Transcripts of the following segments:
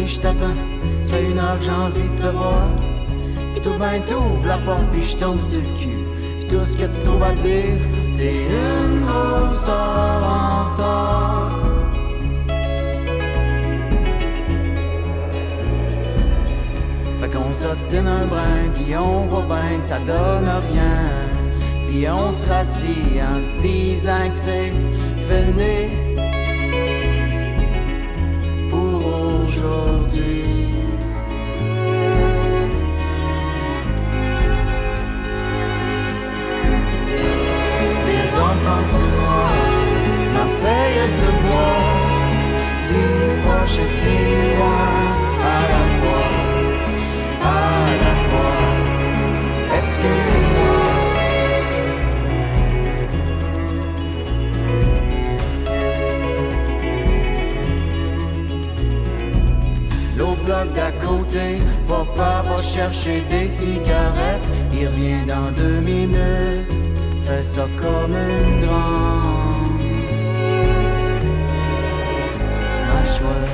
puis je t'attends. Ça fait 1 heure que j'ai envie de te voir. Pis tout ben t'ouvres la porte puis je tombe sur le cul. Pis tout ce que tu trouves à dire, t'es une grosse heure en retard. Fait qu'on s'ostine un brin, pis on voit ben que ça donne rien. Pis on se rassit en se disant que c'est fini pour aujourd'hui. Les enfants c'est moi, ma paye se boit, si proche et si loin à la fois. Excuse-moi. L'autre bloc d'à côté, papa va chercher des cigarettes. Il revient dans 2 minutes, fais ça comme une grande. Ma chouette.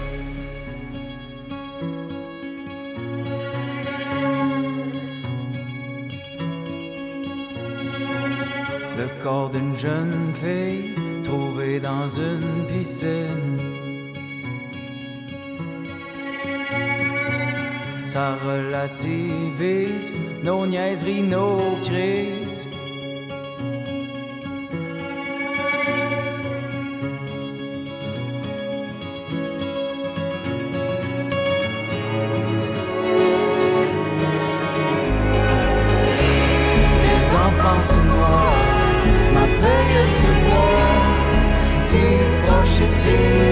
Le corps d'une jeune fille trouvée dans une piscine. Ça relativise nos niaiseries, nos crises. Les enfants se noient, ma paye se boit, si proche et si